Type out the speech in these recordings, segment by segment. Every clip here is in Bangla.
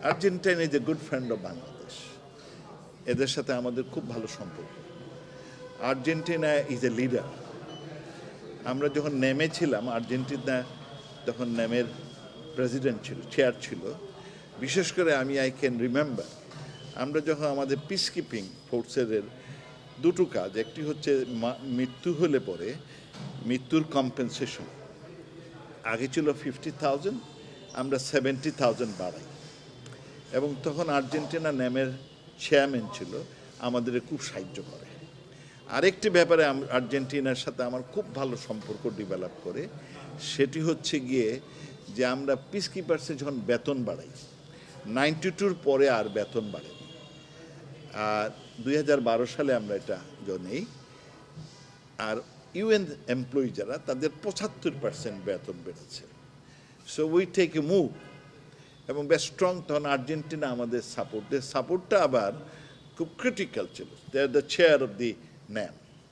Argentine is a good friend of Bangladesh. এদের সাথে আমাদের খুব ভালো সম্পর্ক। Argentina is a leader. আমরা যখন নেমেছিলাম, আর্জেন্টিনা তখন নেমের প্রেসিডেন্ট ছিল, চেয়ার ছিল। বিশেষ করে আই ক্যান রিমেম্বার, আমরা যখন আমাদের পিস কিপিং ফোর্সের দুটো কাজ, একটি হচ্ছে মৃত্যু হলে পরে মৃত্যুর কম্পেনসেশন। আগে ছিল 50,000, আমরা 70,000 বাড়াই। এবং তখন আর্জেন্টিনা নেমের চেয়ারম্যান ছিল, আমাদের খুব সাহায্য করে। আরেকটি ব্যাপারে আর্জেন্টিনার সাথে আমার খুব ভালো সম্পর্ক ডেভেলপ করে, সেটি হচ্ছে গিয়ে যে আমরা পিস কিপার্সে যখন বেতন বাড়াই, 92-র পরে আর বেতন বাড়েনি। আর 2012 সালে আমরা এটা নেই। আর ইউএন এমপ্লয়ি যারা, তাদের 75% বেতন বেড়েছে। So we take a move, এবং বেশ স্ট্রং। তখন আর্জেন্টিনা আমাদের সাপোর্টটা আবার খুব ক্রিটিক্যাল ছিল। They are the chair of the NAM,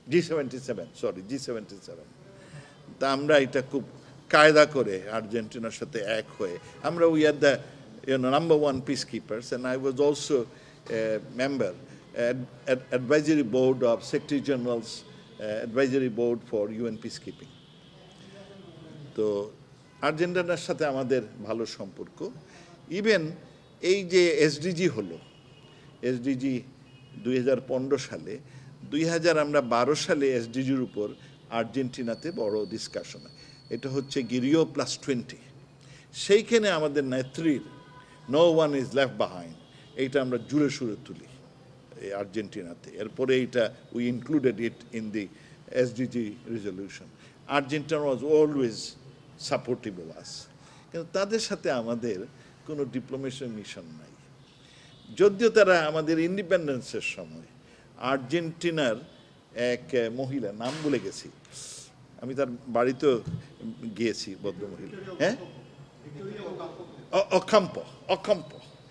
G77। তা আমরা এটা খুব কায়দা করে আর্জেন্টিনার সাথে এক হয়ে আমরা উই আর দ্য number one peacekeepers, and I was also a member at advisory board of Secretary General's advisory board for UN peacekeeping. তো আর্জেন্টিনার সাথে আমাদের ভালো সম্পর্ক। ইভেন এই যে এসডিজি হলো, এসডিজি 2015 সালে, 2012 সালে এসডিজির উপর আর্জেন্টিনাতে বড় ডিসকাশন হয়। এটা হচ্ছে গিরিও +20। সেইখানে আমাদের নেত্রীর no one is left behind, এইটা আমরা জুড়ে সুরে তুলি এই আর্জেন্টিনাতে। এরপরে এইটা we included it in the SDG resolution. Argentina was always supportive of us. কিন্তু তাদের সাথে আমাদের কোনো ডিপ্লোমেসি মিশন নাই। যদিও তারা আমাদের ইন্ডিপেন্ডেন্সের সময় আর্জেন্টিনার এক মহিলা, নাম ভুলে গেছি, আমি তার বাড়িতেও গিয়েছি, ভদ্রমহিলা, হ্যাঁ, অকাম্প,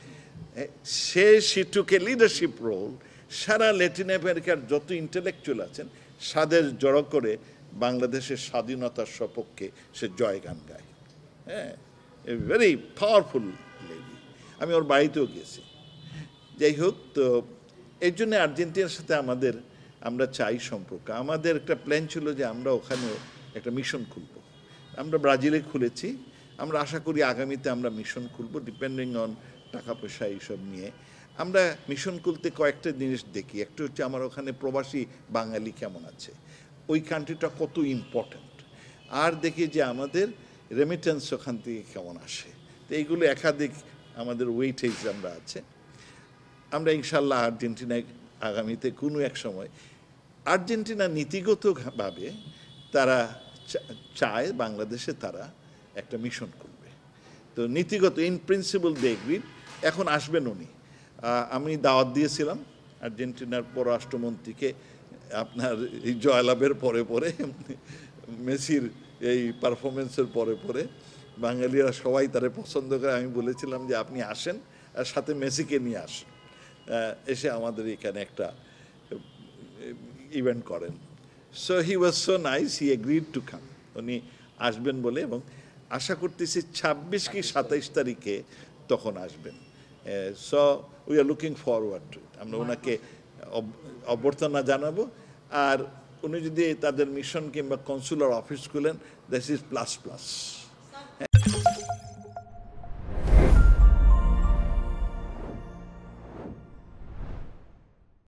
she took a leadership role। সারা ল্যাটিন আমেরিকার যত ইন্টেলেকচুয়াল আছেন, সাদের জড়ো করে বাংলাদেশের স্বাধীনতার সপক্ষে সে জয়গান গায়। হ্যাঁ, এ ভেরি পাওয়ারফুল লেডি। আমি ওর বাড়িতেও গেছি। যাই হোক, তো এই জন্যে আর্জেন্টিনার সাথে আমরা চাই সম্পর্ক। আমাদের একটা প্ল্যান ছিল যে আমরা ওখানে একটা মিশন খুলব। আমরা ব্রাজিলে খুলেছি। আমরা আশা করি আগামীতে আমরা মিশন খুলব, ডিপেন্ডিং অন টাকা পয়সা এইসব নিয়ে। আমরা মিশন খুলতে কয়েকটা জিনিস দেখি। একটা হচ্ছে আমার ওখানে প্রবাসী বাঙালি কেমন আছে, ওই কান্ট্রিটা কত ইম্পর্ট্যান্ট। আর দেখি যে আমাদের রেমিটেন্স ওখান থেকে কেমন আসে। তো এইগুলো একাধিক আমাদের ওয়েটেজ আমরা আছে। আমরা ইনশাল্লাহ আর্জেন্টিনায় আগামীতে কোনো এক সময়, আর্জেন্টিনা নীতিগতভাবে তারা চায় বাংলাদেশে তারা একটা মিশন করবে। তো নীতিগত ইন প্রিন্সিপাল দে এগ্রিড। এখন আসবেন উনি। আমি দাওয়াত দিয়েছিলাম আর্জেন্টিনার পররাষ্ট্রমন্ত্রীকে, আপনার এই জয়লাভের পরে মেসির এই পারফরমেন্সের পরে বাঙালিরা সবাই তারে পছন্দ করে। আমি বলেছিলাম যে আপনি আসেন, আর সাথে মেসিকে নিয়ে আসেন, এসে আমাদের এখানে একটা ইভেন্ট করেন। So he was so nice, he agreed to come. উনি আসবেন বলে, এবং আশা করতেছি 26 কি 27 তারিখে তখন আসবেন। So we are looking forward to it. আমরা ওনাকে অভ্যর্থনা জানাবো। আর উনি যদি তাদের মিশন কিংবা কনসুলার অফিস খুলেন, দিস ইজ প্লাস।